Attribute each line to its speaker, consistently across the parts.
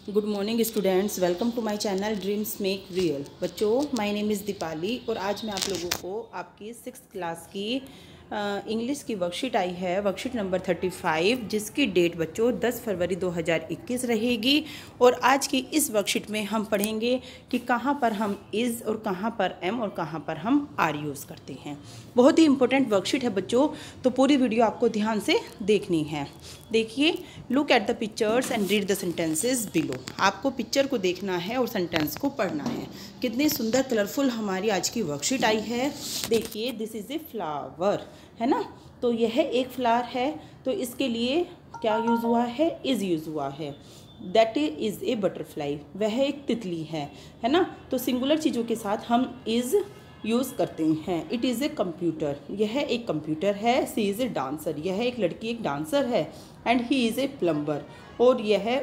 Speaker 1: Good morning students, welcome to my channel dreams make real. बच्चों, my name is Deepali और आज मैं आप लोगों को आपकी 6th क्लास की इंग्लिश की वर्कशीट आई है, वर्कशीट नंबर 35, जिसकी डेट बच्चों 10 फरवरी 2021 रहेगी। और आज की इस वर्कशीट में हम पढ़ेंगे कि कहाँ पर हम इज़ और कहाँ पर एम और कहाँ पर हम आर यूज़ करते हैं। बहुत ही इंपॉर्टेंट वर्कशीट है बच्चों, तो पूरी वीडियो आपको ध्यान से देखनी है। देखिए, look at the pictures and read the sentences below. आपको पिक्चर को देखना है और सेंटेंस को पढ़ना है। कितनी सुंदर कलरफुल हमारी आज की वर्कशीट आई है। देखिए, दिस इज़ ए फ्लावर, है ना। तो यह एक फ्लावर है, तो इसके लिए क्या यूज़ हुआ है? इज़ यूज़ हुआ है। दैट इज़ ए बटरफ्लाई, वह एक तितली है ना। तो सिंगुलर चीज़ों के साथ हम इज़ यूज़ करते हैं। इट इज़ ए कंप्यूटर, यह एक कंप्यूटर है। सी इज़ ए डांसर, यह एक लड़की एक डांसर है। And he is a plumber, और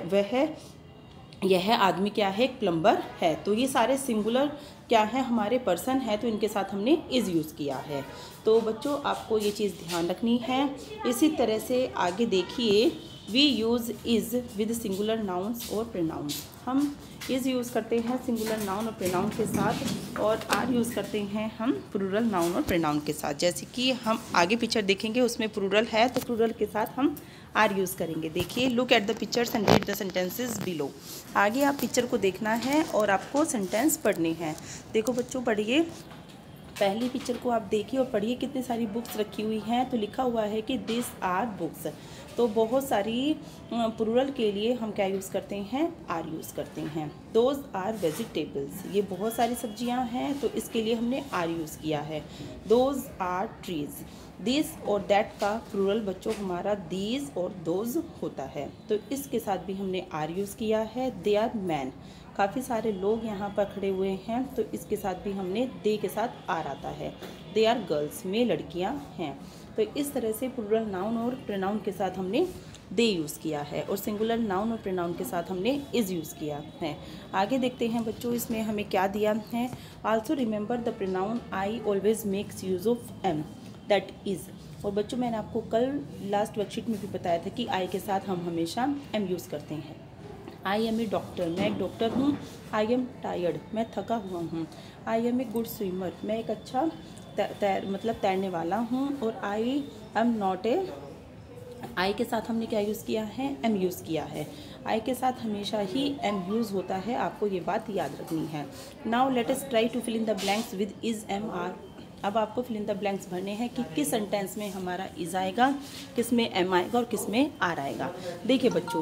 Speaker 1: यह आदमी क्या है? एक प्लम्बर है। तो ये सारे सिंगुलर क्या है? हमारे पर्सन है, तो इनके साथ हमने इज़ यूज़ किया है। तो बच्चों, आपको ये चीज़ ध्यान रखनी है। इसी तरह से आगे देखिए, we use is with singular nouns और प्रोनाउंस। हम इज़ यूज़ करते हैं सिंगुलर नाउन और प्रोनाउन के साथ, और आर यूज़ करते हैं हम प्लूरल नाउन और प्रोनाउन के साथ। जैसे कि हम आगे पिक्चर देखेंगे, उसमें प्लूरल है, तो प्लूरल के साथ हम आर यूज़ करेंगे। देखिए, look at the pictures and read the sentences below. आगे आप पिक्चर को देखना है और आपको सेंटेंस पढ़ने हैं। देखो बच्चों, पढ़िए। पहली पिक्चर को आप देखिए और पढ़िए, कितनी सारी बुक्स रखी हुई हैं। तो लिखा हुआ है कि दिस आर बुक्स। तो बहुत सारी प्लूरल के लिए हम क्या यूज़ करते हैं? आर यूज़ करते हैं। दोज आर वेजिटेबल्स, ये बहुत सारी सब्जियां हैं, तो इसके लिए हमने आर यूज़ किया है। Those are trees. दिस और दैट का प्लूरल बच्चों हमारा दीज और दोज होता है, तो इसके साथ भी हमने आर यूज़ किया है। दे आर मैन, काफ़ी सारे लोग यहाँ पर खड़े हुए हैं, तो इसके साथ भी हमने दे के साथ आर आता है। दे आर गर्ल्स, में लड़कियाँ हैं। तो इस तरह से प्लूरल नाउन और प्रोनाउन के साथ हमने दे यूज़ किया है, और सिंगुलर नाउन और प्रोनाउन के साथ हमने इज़ यूज़ किया है। आगे देखते हैं बच्चों, इसमें हमें क्या दिया है। Also remember the pronoun I always makes use of am, that is. और बच्चों, मैंने आपको कल लास्ट वर्कशीट में भी बताया था कि आई के साथ हम हमेशा एम यूज़ करते हैं। आई एम ए डॉक्टर, मैं एक डॉक्टर हूँ। आई एम टायर्ड, मैं थका हुआ हूँ। I am a good swimmer, मैं एक अच्छा तैरने वाला हूँ। और आई एम नॉट ए, आई के साथ हमने क्या यूज़ किया है? एम यूज़ किया है। आई के साथ हमेशा ही एम यूज़ होता है, आपको ये बात याद रखनी है। Now let us try to fill in the blanks with is am are. अब आपको फिल इन द ब्लैंक्स भरने हैं कि किस सेंटेंस में हमारा इज़ आएगा, किस में एम आएगा और किस में आर आएगा। देखिए बच्चों,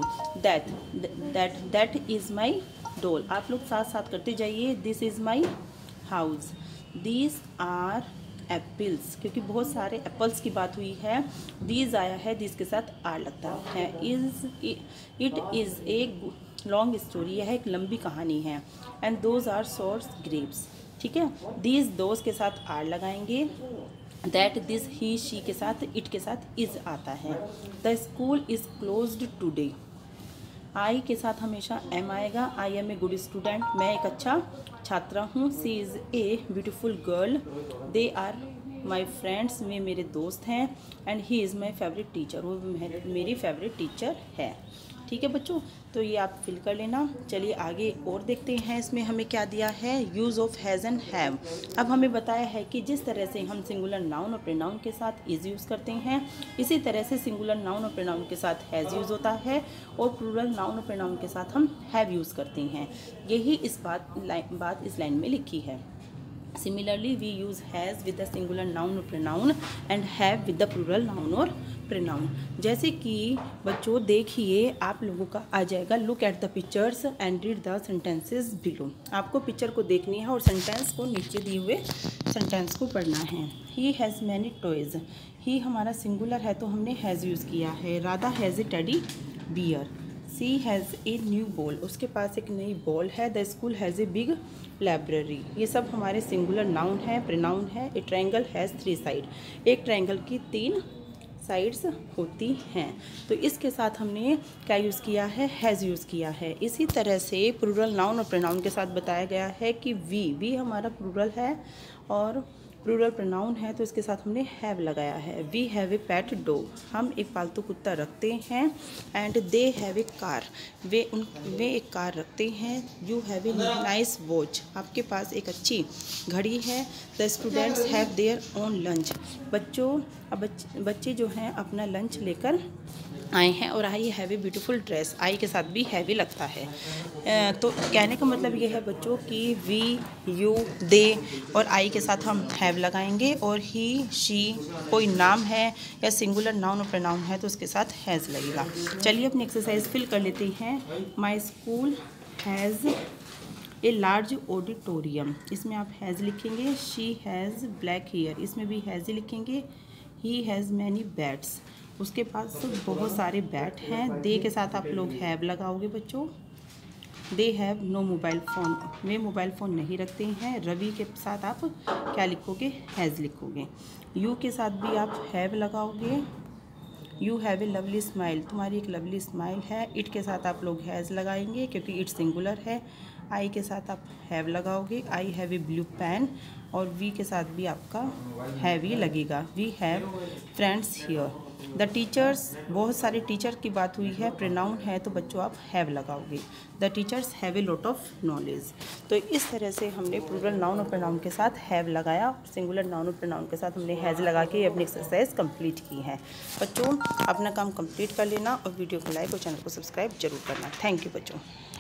Speaker 1: दैट इज़ माई डॉल, आप लोग साथ साथ करते जाइए। This is my house. These are apples, क्योंकि बहुत सारे एप्पल्स की बात हुई है। दीज आया है, दीज के साथ आर लगता है। It is a long story, यह एक लंबी कहानी है। And those are sour grapes, ठीक है। दीज दोज के साथ आर लगाएंगे। दैट, दिस, ही, शी के साथ इट के साथ इज़ आता है। The school is closed today, I के साथ हमेशा एम आएगा। I am a good student, मैं एक अच्छा छात्रा हूँ। She is a beautiful girl. They are my friends, वे मेरे दोस्त हैं। And he is my favourite teacher, वो मेरी फेवरेट टीचर है। ठीक है बच्चों, तो ये आप फिल कर लेना। चलिए आगे और देखते हैं, इसमें हमें क्या दिया है। Use of has and have. अब हमें बताया है कि जिस तरह से हम सिंगुलर नाउन और प्रोनाउन के साथ इज़ यूज़ करते हैं, इसी तरह से सिंगुलर नाउन और प्रोनाउन के साथ हैज़ यूज़ होता है, और प्लूरल नाउन और प्रोनाउन के साथ हम हैव यूज़ करते हैं। यही इस बात इस लाइन में लिखी है। Similarly, we use has with the singular noun or pronoun and have with the plural noun or pronoun। जैसे कि बच्चों देखिए, आप लोगों का आ जाएगा look at the pictures and read the sentences below. आपको पिक्चर को देखनी है और सेंटेंस को, नीचे दिए हुए सेंटेंस को पढ़ना है। He has many toys, he हमारा सिंगुलर है, तो हमने हैज़ यूज़ किया है। Radha has a teddy bear. She has a new ball, उसके पास एक नई बॉल है। The school has a big library, ये सब हमारे सिंगुलर नाउन है, प्रोनाउन है। ए ट्रायंगल हैज़ 3 साइड, एक ट्रायंगल की 3 साइड्स होती हैं, तो इसके साथ हमने क्या यूज़ किया है? हैज़ यूज़ किया है। इसी तरह से प्लूरल नाउन और प्रोनाउन के साथ बताया गया है कि वी हमारा प्लूरल है, और प्लूरल प्रोनाउन है तो इसके साथ हमने हैव लगाया है। We have a pet dog, हम एक पालतू कुत्ता रखते हैं। And they have a car, वे एक कार रखते हैं। You have a nice watch, आपके पास एक अच्छी घड़ी है। The students have their own lunch, बच्चे जो हैं अपना लंच लेकर आए हैं। और I have a beautiful dress, I के साथ भी हैवी लगता है। तो कहने का मतलब ये है बच्चों कि वी, यू, दे और आई के साथ हम हैव लगाएंगे। और ही, शी कोई नाम है या सिंगुलर नाउन और प्रोनाउन है तो उसके साथ हैज़ लगेगा। चलिए अपनी एक्सरसाइज फिल कर लेते हैं। My school has a large auditorium, इसमें आप हैज़ लिखेंगे। शी हैज़ ब्लैक हेयर, इसमें भी हैज़ ही लिखेंगे। ही हैज़ मैनी बैट्स, उसके पास बहुत सारे बैट हैं। दे के साथ आप लोग हैव लगाओगे बच्चों। They have no mobile phone, वे मोबाइल फ़ोन नहीं रखते हैं। रवि के साथ आप क्या लिखोगे, हैज़ लिखोगे। यू के साथ भी आप हैव लगाओगे। You have a lovely smile, तुम्हारी एक लवली स्माइल है। इट के साथ आप लोग हैज़ लगाएंगे क्योंकि इट सिंगुलर है। आई के साथ आप हैव लगाओगे। I have a blue pen. और वी के साथ भी आपका हैव ही लगेगा। We have friends here. The teachers, बहुत सारे टीचर की बात हुई है, प्रोनाउन है तो बच्चों आप हैव लगाओगे। The teachers have a lot of knowledge. तो इस तरह से हमने प्लूरल नाउन और प्रोनाउन के साथ हैव लगाया, सिंगुलर नाउन और प्रोनाउन के साथ हमने हैज़ लगा के अपनी एक्सरसाइज कंप्लीट की है। बच्चों अपना काम कंप्लीट कर लेना और वीडियो को लाइक और चैनल को सब्सक्राइब जरूर करना। थैंक यू बच्चों।